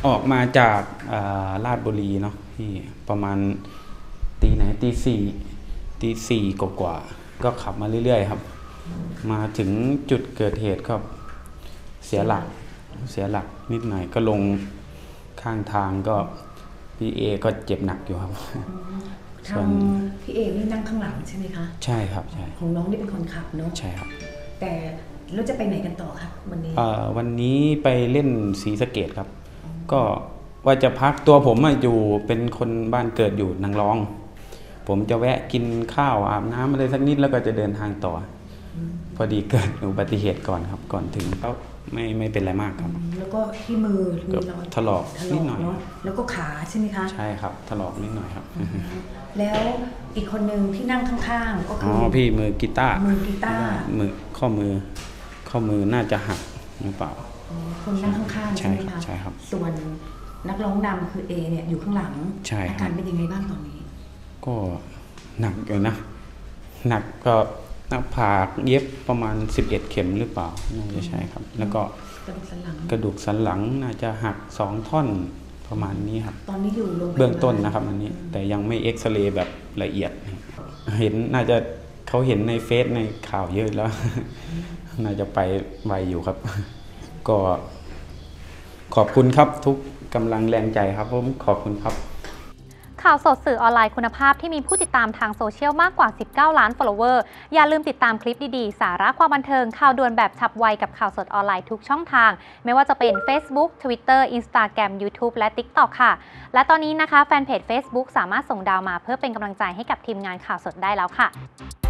ออกมาจากลาดบุรีเนาะที่ประมาณตีสี่กว่าก็ขับมาเรื่อยๆครับมาถึงจุดเกิดเหตุก็เสียหลักนิดหน่อยก็ลงข้างทางก็พี่เอก็เจ็บหนักอยู่ครับทางพี่เอนี่นั่งข้างหลังใช่ไหมคะใช่ครับใช่ของน้องนี่เป็นคนขับเนาะใช่ครับแต่เราจะไปไหนกันต่อครับวันนี้วันนี้ไปเล่นศรีสะเกษครับก็ว่าจะพักตัวผมอยู่เป็นคนบ้านเกิดอยู่นางรองผมจะแวะกินข้าวอาบน้ำอะไรสักนิดแล้วก็จะเดินทางต่อพอดีเกิดอุบัติเหตุก่อนครับก่อนถึงก็ไม่เป็นไรมากครับแล้วก็ที่มือมีรอยถลอกนิดหน่อยแล้วก็ขาใช่ไหมคะใช่ครับถลอกนิดหน่อยครับแล้วอีกคนนึงที่นั่งข้างๆก็คือพี่มือกีตาร์ข้อมือน่าจะหักหรือเปล่าคนนั่งข้างๆใช่ไหมคะใช่ครับส่วนนักร้องนำคือเอเนี่ยอยู่ข้างหลังอาการเป็นยังไงบ้างตอนนี้ก็หนักอยู่นะหนักก็หน้าผากเย็บประมาณ11 เข็มหรือเปล่าน่าจะใช่ครับแล้วก็กระดูกสันหลังน่าจะหัก2 ท่อนประมาณนี้ครับตอนนี้อยู่โรงพยาบาลเบื้องต้นนะครับอันนี้แต่ยังไม่เอ็กซเรย์แบบละเอียดเห็นน่าจะเขาเห็นในเฟซในข่าวเยอะแล้วน่าจะไปไวอยู่ครับก็ขอบคุณครับทุกกำลังแรงใจครับผมขอบคุณครับข่าวสดสื่อออนไลน์คุณภาพที่มีผู้ติดตามทางโซเชียลมากกว่า19 ล้าน follower อย่าลืมติดตามคลิปดีๆสาระความบันเทิงข่าวด่วนแบบฉับไวกับข่าวสดออนไลน์ทุกช่องทางไม่ว่าจะเป็น Facebook Twitter Instagram YouTube และ TikTok ค่ะและตอนนี้นะคะแฟนเพจ Facebook สามารถส่งดาวมาเพื่อเป็นกำลังใจให้กับทีมงานข่าวสดได้แล้วค่ะ